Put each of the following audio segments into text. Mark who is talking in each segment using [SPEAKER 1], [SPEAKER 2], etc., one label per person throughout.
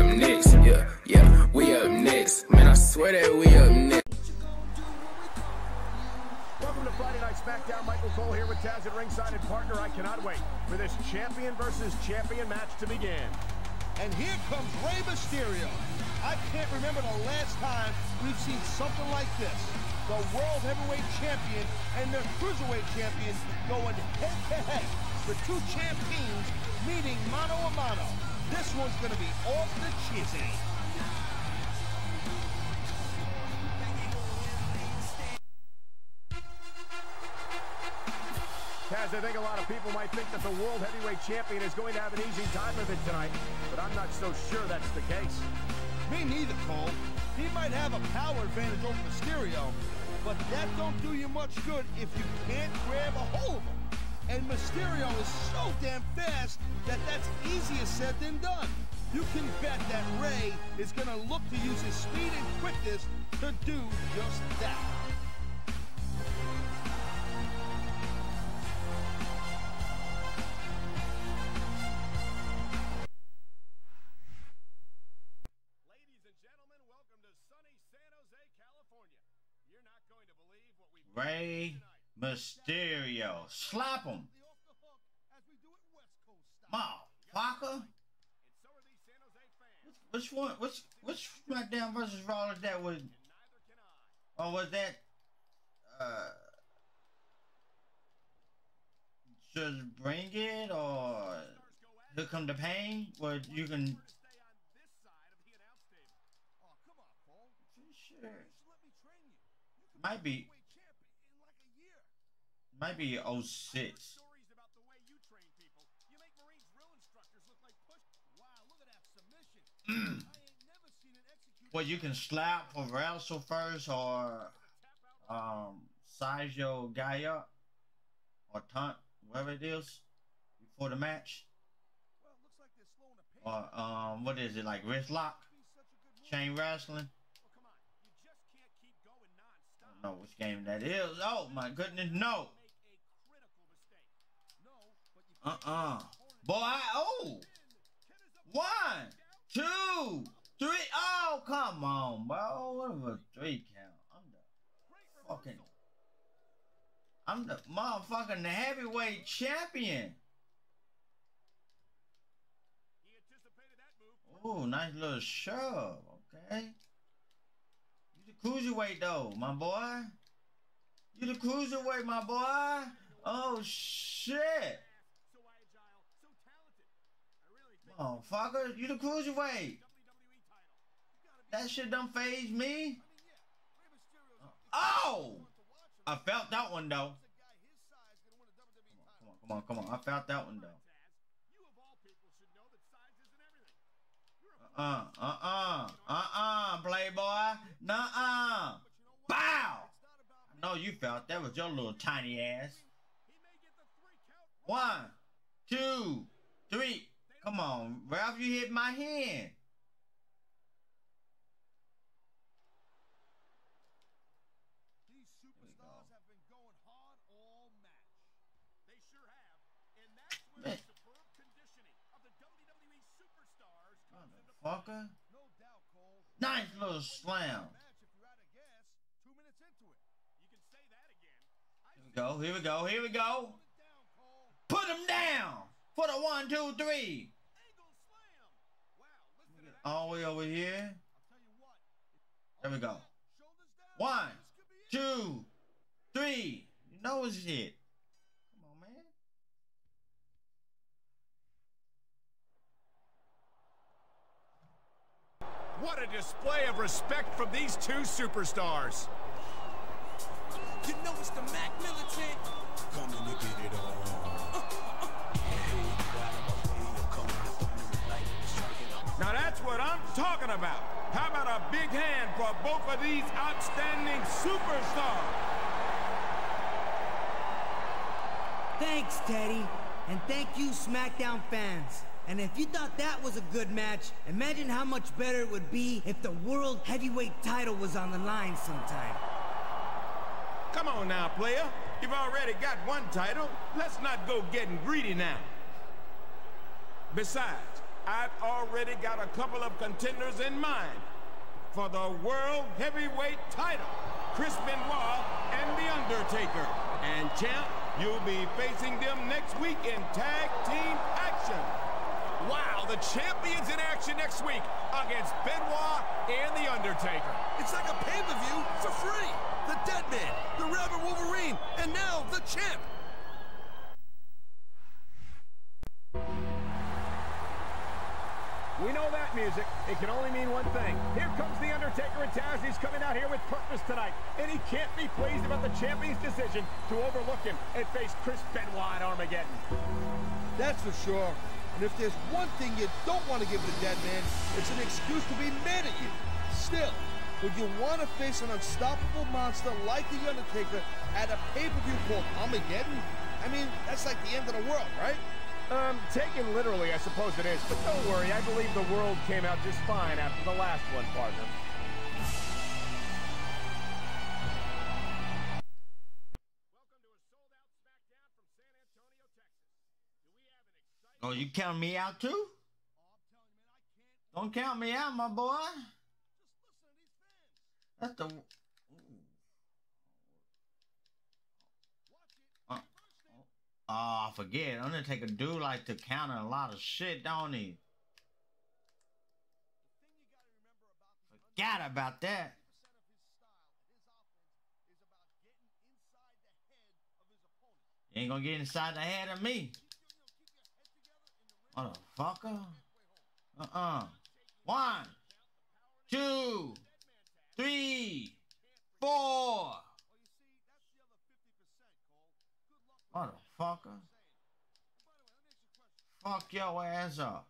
[SPEAKER 1] next. Yeah, yeah, we up next. Man, I swear that we up next.
[SPEAKER 2] Welcome to Friday Night SmackDown. Michael Cole here with Taz at ringside, and partner, I cannot wait for this champion versus champion match to begin.
[SPEAKER 3] And here comes Rey Mysterio. I can't remember the last time we've seen something like this. The World Heavyweight Champion and the Cruiserweight Champion going head-to-head. The two champ teams meeting mano a mano. This one's going to be off the cheesy.
[SPEAKER 2] Taz, I think a lot of people might think that the World Heavyweight Champion is going to have an easy time of it tonight, but I'm not so sure that's the case.
[SPEAKER 3] Me neither, Cole. He might have a power advantage over Mysterio, but that don't do you much good if you can't grab a hold of him. And Mysterio is so damn fast that that's easier said than done. You can bet that Rey is going to look to use his speed and quickness to do just that.
[SPEAKER 4] Rey Mysterio. Slap him. Motherfucker. Which one? Which SmackDown versus Raw is that with? Or was that just bring it, or Here Come the Pain, where you can might be 06. Well, you can slap or wrestle first, or size your guy up, or taunt, whatever it is, before the match. Or what is it, like wrist lock, chain wrestling? I don't know which game that is. Oh my goodness, no. Boy, oh. 1, 2, 3. Oh, come on, bro. What was a 3 count? I'm the motherfucking heavyweight champion. Oh, nice little shove. Okay. You the cruiserweight though, my boy. You the cruiserweight, my boy. Oh shit. Motherfucker, you the cruiserweight. That shit don't faze me. Oh! I felt that one though. Come on. I felt that one though. Playboy. Nuh-uh. Bow! I know you felt that was your little tiny ass. 1, 2, 3. Come on, Ralph, you hit my hand.
[SPEAKER 3] These superstars have been going hard all match. They sure have. And that's where the superb conditioning of the WWE superstars comes into play. No doubt, Cole.
[SPEAKER 4] Nice little slam.
[SPEAKER 3] If you're out of gas, 2 minutes into it. You can say that again.
[SPEAKER 4] Here we go. Put him down for the 1, 2, 3. All the way over here. There we go. 1, 2, 3. You know it's it. Come on, man.
[SPEAKER 2] What a display of respect from these two superstars.
[SPEAKER 5] You know it's the Mac Militant. Coming to get it on.
[SPEAKER 2] Now that's what I'm talking about. How about a big hand for both of these outstanding superstars?
[SPEAKER 6] Thanks, Teddy. And thank you, SmackDown fans. And if you thought that was a good match, imagine how much better it would be if the World Heavyweight title was on the line sometime.
[SPEAKER 2] Come on now, player. You've already got one title. Let's not go getting greedy now. Besides, I've already got a couple of contenders in mind for the World Heavyweight title. Chris Benoit and The Undertaker. And champ, you'll be facing them next week in tag team action.
[SPEAKER 5] Wow, the champions in action next week against Benoit and The Undertaker.
[SPEAKER 3] It's like a pay-per-view for free. The Dead Man, the Rabbit Wolverine, and now the champ.
[SPEAKER 7] We know that music. It can only mean one thing. Here comes The Undertaker in town. He's coming out here with purpose tonight. And he can't be pleased about the champion's decision to overlook him and face Chris Benoit at Armageddon.
[SPEAKER 3] That's for sure. And if there's one thing you don't want to give the Dead Man, it's an excuse to be mad at you. Still, would you want to face an unstoppable monster like The Undertaker at a pay-per-view called Armageddon? I mean, that's like the end of the world, right?
[SPEAKER 7] Taken literally, I suppose it is. But don't worry, I believe the world came out just fine after the last one, partner.
[SPEAKER 5] Welcome to a sold-out SmackDown from San Antonio, Texas. Do we have an exciting...
[SPEAKER 4] Oh, you count me out too? Don't count me out, my boy. That's the... Oh, I forget. Undertaker do like to counter a lot of shit, don't he? Forgot about that. You ain't gonna get inside the head of me. Motherfucker. 1, 2, 3, 4. Motherfucker. Fuck your ass up.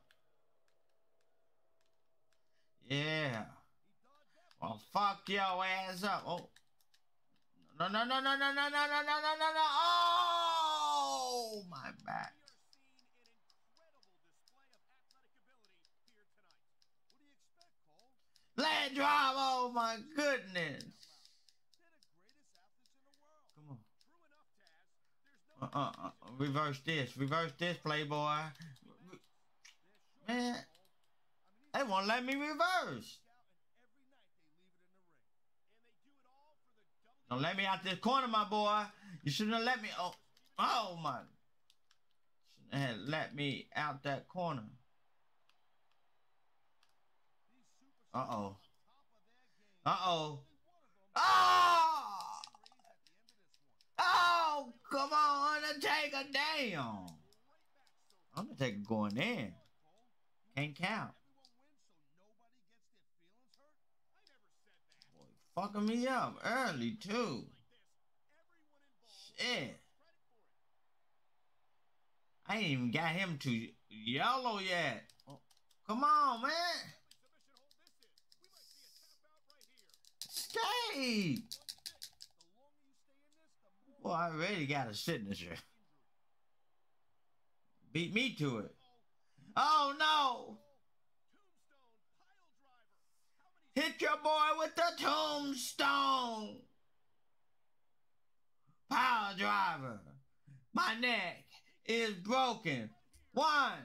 [SPEAKER 4] Yeah. Well, fuck your ass up. Oh. No. Oh, my back. Leg drop. Oh, my goodness. Reverse this, Playboy. Man, they won't let me reverse. Don't let me out this corner, my boy. You shouldn't have let me. Oh my. Shouldn't have let me out that corner. Uh-oh. Oh, come on, Undertaker, damn. Undertaker going in. Can't count. Boy, fucking me up early, too. Shit. I ain't even got him to yellow yet. Oh, come on, man. Escape. Boy, I already got a signature. Beat me to it. Oh, no. Hit your boy with the tombstone. Power driver. My neck is broken. 1.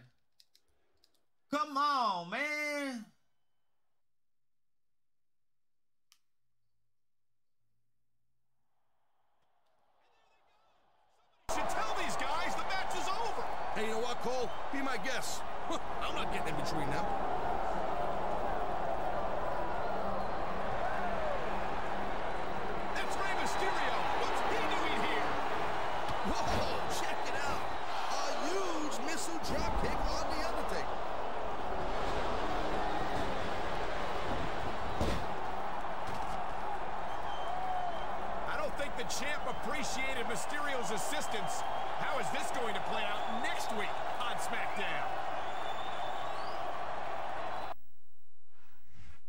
[SPEAKER 4] Come on, man.
[SPEAKER 5] Tell these guys the match is over.
[SPEAKER 3] Hey, you know what, Cole? Be my guest. I'm not getting in between them.
[SPEAKER 5] That's Rey Mysterio. What's he doing here?
[SPEAKER 3] Whoa, check it out. A huge missile dropkick on The Undertaker.
[SPEAKER 5] I don't think the champ appreciated Mysterio's assistance. How is this going to play out next week on SmackDown?